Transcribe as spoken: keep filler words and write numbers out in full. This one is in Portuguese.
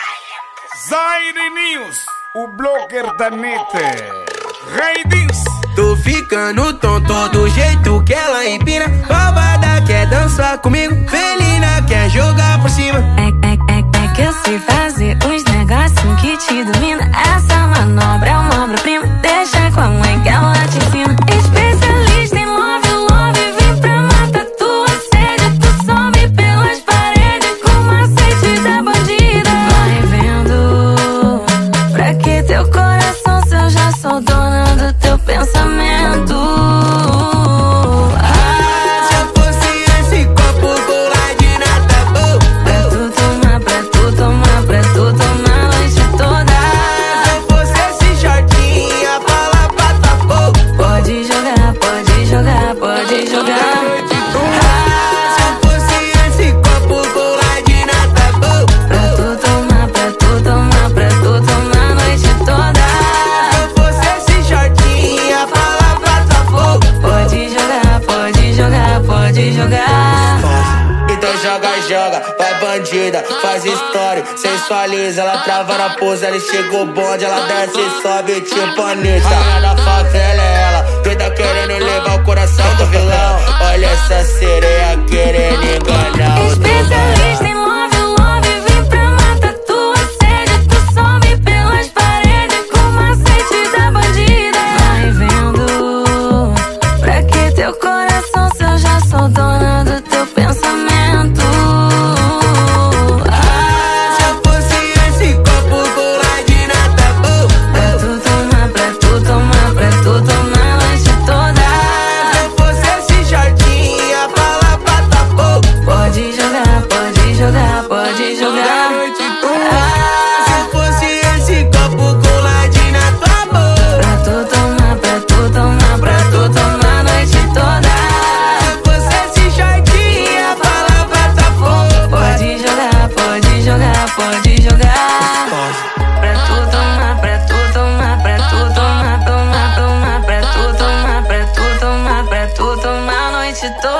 Zaire News, o blogger da net. Raidins. Tô ficando tonto do jeito que ela empina. Roubada quer dançar comigo, felina quer jogar por cima. É, é, é, é que eu sei fazer uns negocinhos que te domina. Essa manobra é uma obra-prima. Deixa com a mãe que ela te ensina. Especialista em love, love, vem pra matar tua sede. Tu sobe pelas paredes com o macete da bandida. Vai vendo, pra que teu coração se eu já sou dona do teu pensamento. Ah, se eu fosse esse copo com ar de nata bom, Pra tu tomar, pra tu tomar, pra tu tomar a noite toda. ah, se eu fosse esse shortinho, a bala bata fogo. Pode jogar, pode jogar, pode jogar. Ah, se eu fosse esse copo com ar de nata bom, Pra tu tomar, pra tu tomar, pra tu tomar a noite toda. se eu fosse esse shortinho, a bala bata fogo. Pode jogar, pode jogar, pode jogar. Então joga, joga, vai bandida, faz história, sensualiza. Ela trava na pose, ela chegou bonde, ela desce e sobe tipo Anitta. Rainha da favela é ela, doida querendo levar o coração do vilão. Olha essa sereia querendo enganar o Especialista em love, love, vem pra matar tua sede. Tu sobe pelas paredes com o macete da bandida. Vai vendo, pra que teu coração se eu já sou dona do teu pensamento. Ah, se eu fosse esse copo com ar de nata bom, Pra tu tomar, pra tu tomar, pra tu tomar a noite toda. se eu fosse esse shortinho, a bala bata fogo. Pode jogar, pode jogar, pode jogar. Ah, se eu fosse esse copo com ar de nata bom, Pra tu tomar, pra tu tomar, pra tu tomar a noite toda. se eu fosse esse shortinho, a bala bata fogo. Pode jogar, pode jogar, pode jogar. Pra tu tomar, pra tu tomar, pra tu tomar, tomar, tomar, pra tu tomar, pra tu tomar, pra tu tomar a noite toda.